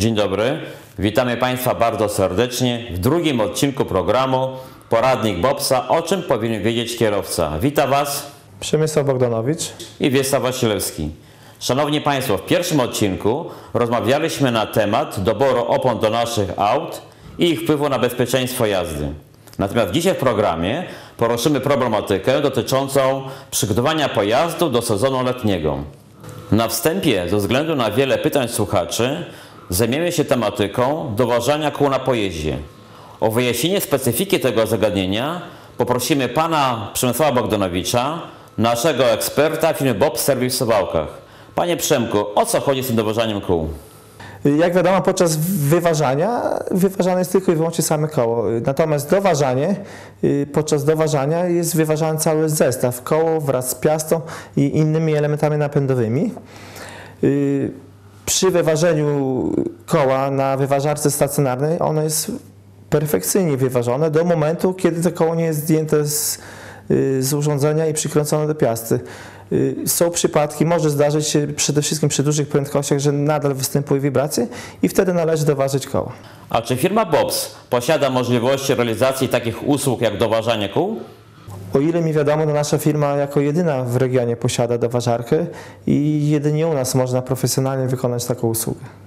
Dzień dobry, witamy Państwa bardzo serdecznie w drugim odcinku programu Poradnik Bobsa, o czym powinien wiedzieć kierowca. Witam Was Przemysław Bogdanowicz i Wiesław Wasilewski. Szanowni Państwo, w pierwszym odcinku rozmawialiśmy na temat doboru opon do naszych aut i ich wpływu na bezpieczeństwo jazdy. Natomiast dzisiaj w programie poruszymy problematykę dotyczącą przygotowania pojazdu do sezonu letniego. Na wstępie, ze względu na wiele pytań słuchaczy, zajmiemy się tematyką doważania kół na pojeździe. O wyjaśnienie specyfiki tego zagadnienia poprosimy pana Przemysława Bogdanowicza, naszego eksperta firmy Bob Service w Suwałkach. Panie Przemku, o co chodzi z tym doważaniem kół? Jak wiadomo, podczas wyważane jest tylko i wyłącznie same koło. Natomiast podczas doważania jest wyważany cały zestaw, koło wraz z piastą i innymi elementami napędowymi. Przy wyważeniu koła na wyważarce stacjonarnej ono jest perfekcyjnie wyważone do momentu, kiedy to koło nie jest zdjęte z urządzenia i przykręcone do piasty. Są przypadki, może zdarzyć się przede wszystkim przy dużych prędkościach, że nadal występuje wibracje i wtedy należy doważyć koło. A czy firma Bobs posiada możliwości realizacji takich usług jak doważanie kół? O ile mi wiadomo, to nasza firma jako jedyna w regionie posiada doważarkę i jedynie u nas można profesjonalnie wykonać taką usługę.